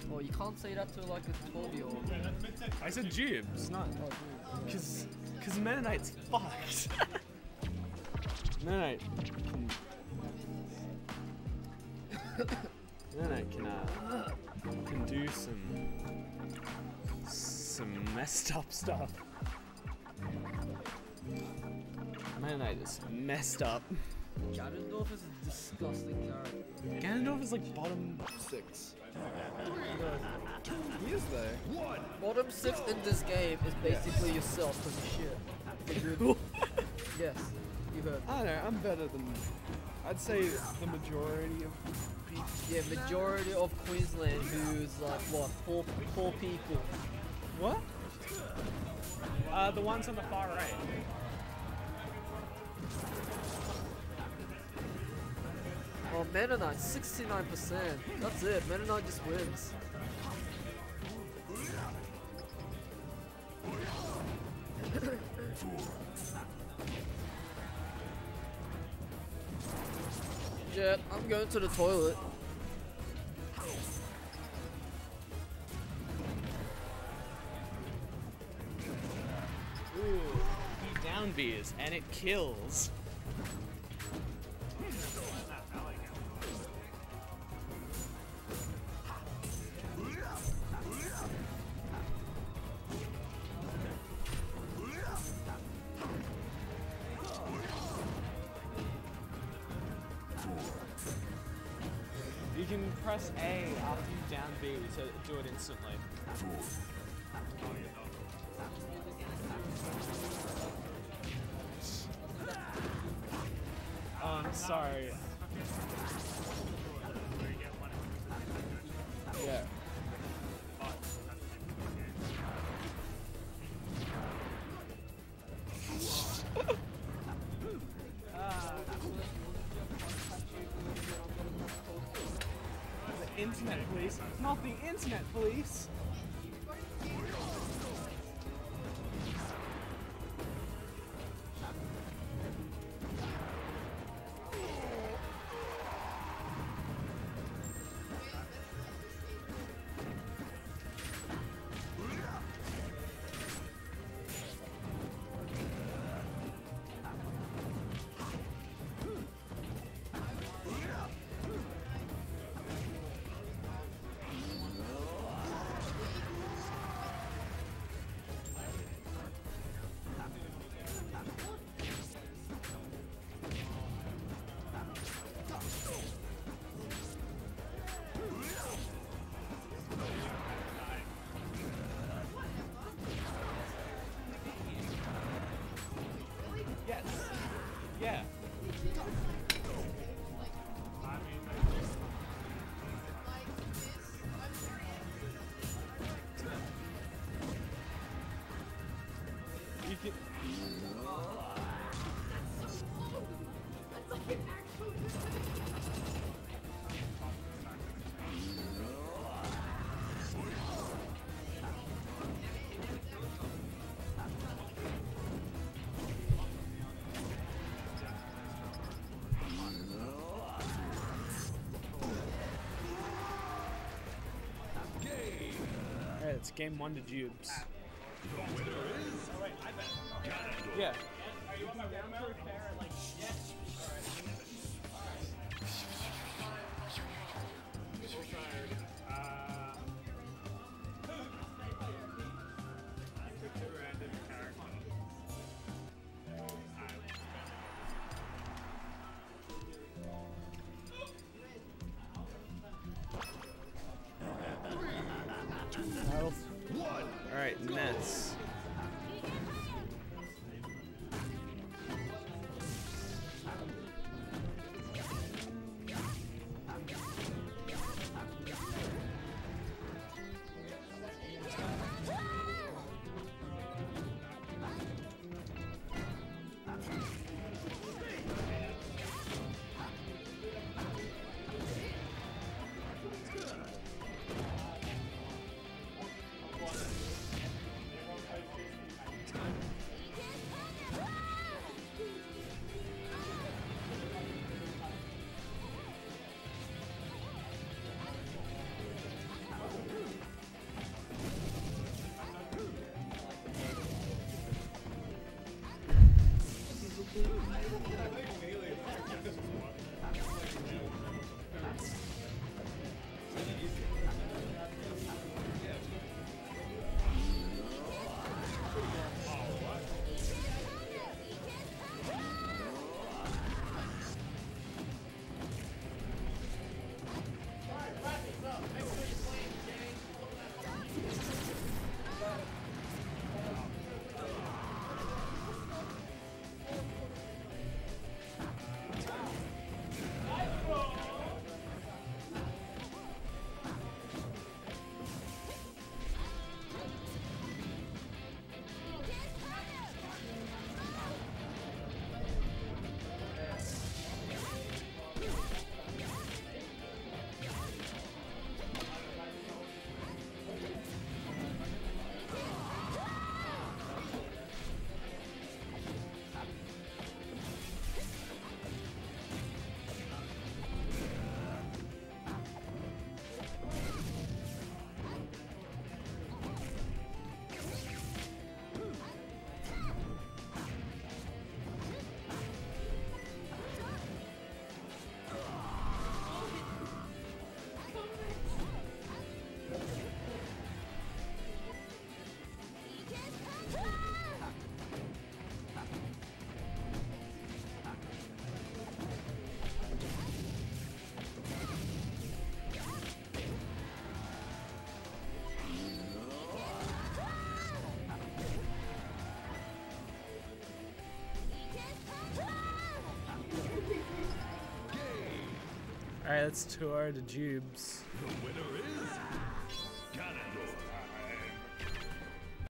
Well, you can't say that to like a 12-year-old. I said Jubes, not because Mennonite's fucked. Mennonite can do some messed up stuff. Mennonite is messed up. Ganondorf is a disgusting character. Ganondorf is like bottom 6. He is though. Bottom 6 in this game is basically yourself because of shit. Yes, you heard. I don't know, I'm better than, I'd say the majority of people. Yeah, majority of Queensland who's like, what, four people. What? The ones on the far right. Oh, Mennonite, 69%. That's it, Mennonite just wins. Jet, I'm going to the toilet. Ooh, he down beers and it kills. You can press A after you down B to do it instantly. Oh, I'm sorry. Yeah. The internet police, not the internet police. Yes. Yeah. You can. Alright, it's game 1 to Jubes. Yeah. Alright, Nets. Alright, let's tour the Jubes. The winner